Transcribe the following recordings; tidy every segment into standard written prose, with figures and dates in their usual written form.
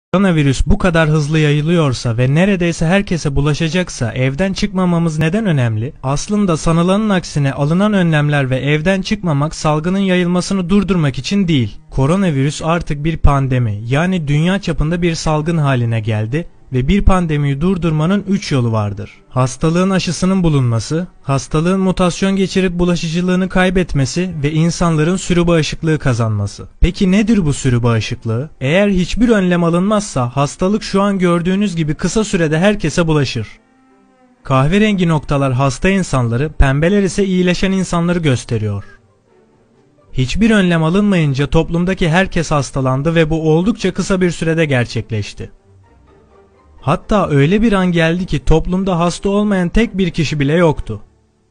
Koronavirüs bu kadar hızlı yayılıyorsa ve neredeyse herkese bulaşacaksa evden çıkmamamız neden önemli? Aslında sanılanın aksine alınan önlemler ve evden çıkmamak salgının yayılmasını durdurmak için değil. Koronavirüs artık bir pandemi, yani dünya çapında bir salgın haline geldi ve bir pandemiyi durdurmanın 3 yolu vardır. Hastalığın aşısının bulunması, hastalığın mutasyon geçirip bulaşıcılığını kaybetmesi ve insanların sürü bağışıklığı kazanması. Peki nedir bu sürü bağışıklığı? Eğer hiçbir önlem alınmazsa hastalık şu an gördüğünüz gibi kısa sürede herkese bulaşır. Kahverengi noktalar hasta insanları, pembeler ise iyileşen insanları gösteriyor. Hiçbir önlem alınmayınca toplumdaki herkes hastalandı ve bu oldukça kısa bir sürede gerçekleşti. Hatta öyle bir an geldi ki toplumda hasta olmayan tek bir kişi bile yoktu.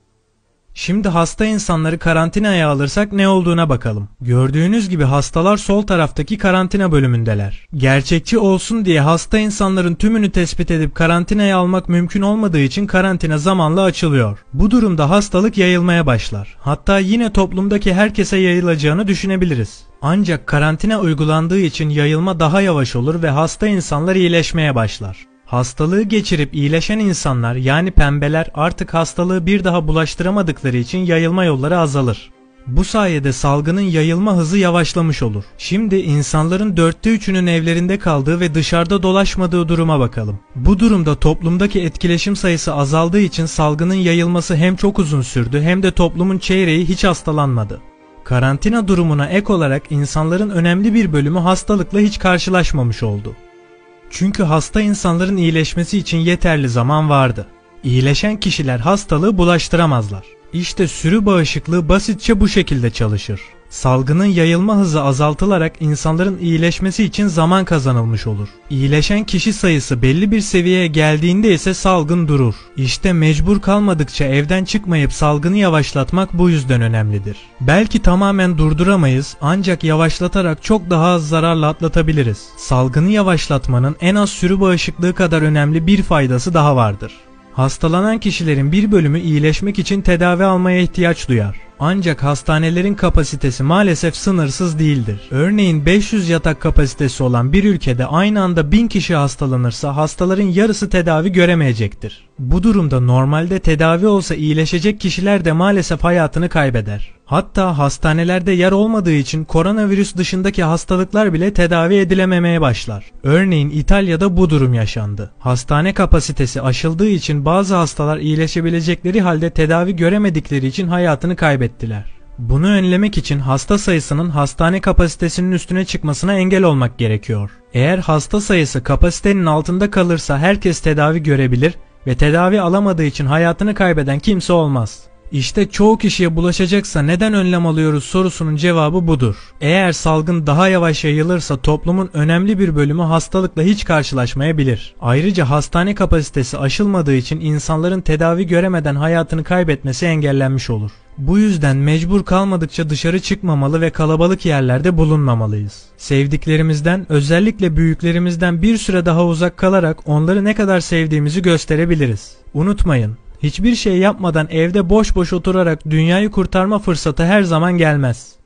Şimdi hasta insanları karantinaya alırsak ne olduğuna bakalım. Gördüğünüz gibi hastalar sol taraftaki karantina bölümündeler. Gerçekçi olsun diye hasta insanların tümünü tespit edip karantinaya almak mümkün olmadığı için karantina zamanla açılıyor. Bu durumda hastalık yayılmaya başlar. Hatta yine toplumdaki herkese yayılacağını düşünebiliriz. Ancak karantina uygulandığı için yayılma daha yavaş olur ve hasta insanlar iyileşmeye başlar. Hastalığı geçirip iyileşen insanlar, yani pembeler, artık hastalığı bir daha bulaştıramadıkları için yayılma yolları azalır. Bu sayede salgının yayılma hızı yavaşlamış olur. Şimdi insanların 3/4'ünün evlerinde kaldığı ve dışarıda dolaşmadığı duruma bakalım. Bu durumda toplumdaki etkileşim sayısı azaldığı için salgının yayılması hem çok uzun sürdü hem de toplumun çeyreği hiç hastalanmadı. Karantina durumuna ek olarak insanların önemli bir bölümü hastalıkla hiç karşılaşmamış oldu. Çünkü hasta insanların iyileşmesi için yeterli zaman vardı. İyileşen kişiler hastalığı bulaştıramazlar. İşte sürü bağışıklığı basitçe bu şekilde çalışır. Salgının yayılma hızı azaltılarak insanların iyileşmesi için zaman kazanılmış olur. İyileşen kişi sayısı belli bir seviyeye geldiğinde ise salgın durur. İşte mecbur kalmadıkça evden çıkmayıp salgını yavaşlatmak bu yüzden önemlidir. Belki tamamen durduramayız, ancak yavaşlatarak çok daha az zararla atlatabiliriz. Salgını yavaşlatmanın en az sürü bağışıklığı kadar önemli bir faydası daha vardır. Hastalanan kişilerin bir bölümü iyileşmek için tedavi almaya ihtiyaç duyar. Ancak hastanelerin kapasitesi maalesef sınırsız değildir. Örneğin 500 yatak kapasitesi olan bir ülkede aynı anda 1000 kişi hastalanırsa hastaların yarısı tedavi göremeyecektir. Bu durumda normalde tedavi olsa iyileşecek kişiler de maalesef hayatını kaybeder. Hatta hastanelerde yer olmadığı için koronavirüs dışındaki hastalıklar bile tedavi edilememeye başlar. Örneğin İtalya'da bu durum yaşandı. Hastane kapasitesi aşıldığı için bazı hastalar iyileşebilecekleri halde tedavi göremedikleri için hayatını kaybettiler. Bunu önlemek için hasta sayısının hastane kapasitesinin üstüne çıkmasına engel olmak gerekiyor. Eğer hasta sayısı kapasitenin altında kalırsa herkes tedavi görebilir ve tedavi alamadığı için hayatını kaybeden kimse olmaz. İşte çoğu kişiye bulaşacaksa neden önlem alıyoruz sorusunun cevabı budur. Eğer salgın daha yavaş yayılırsa toplumun önemli bir bölümü hastalıkla hiç karşılaşmayabilir. Ayrıca hastane kapasitesi aşılmadığı için insanların tedavi göremeden hayatını kaybetmesi engellenmiş olur. Bu yüzden mecbur kalmadıkça dışarı çıkmamalı ve kalabalık yerlerde bulunmamalıyız. Sevdiklerimizden, özellikle büyüklerimizden bir süre daha uzak kalarak onları ne kadar sevdiğimizi gösterebiliriz. Unutmayın, hiçbir şey yapmadan evde boş boş oturarak dünyayı kurtarma fırsatı her zaman gelmez.